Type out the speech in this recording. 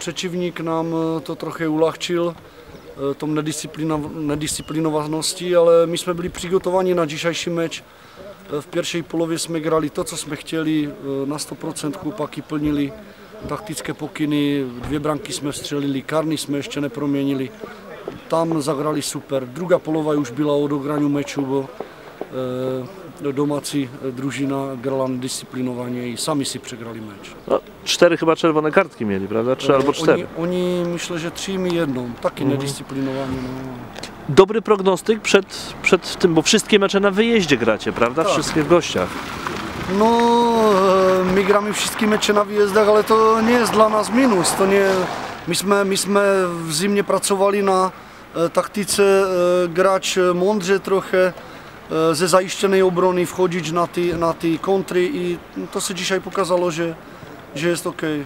Przeciwnik nám to trochę ulehčil, tą nedisciplinovaností, ale my jsme byli přigotovaní na dzisiejszy mecz. V pierwszej polowie jsme grali to, co jsme chtěli, na 100% chłopaki plnili taktické pokyny, 2 branky jsme vstřelili, karny jsme ještě neproměnili. Tam zagrali super. Druhá polova už byla o dograniu meču, bo domácí družina grala nedisciplinovaně i sami si przegrali mecz. No, 4 chyba czerwone kartki mieli, prawda? 3 albo 4. Oni myślę, że 3 i 1. Taki nediscyplinowani. No. Dobry prognostyk przed tym, bo wszystkie mecze na wyjeździe gracie, prawda? Tak. Wszystkie w gościach. No, my gramy wszystkie mecze na wyjazdach, ale to nie jest dla nas minus. To nie, my jsme w zimie pracowali na taktyce grać mądrze trochę, ze zajištěnej obrony wchodzić na ty kontry i to se dzisiaj pokazalo, że jest ok.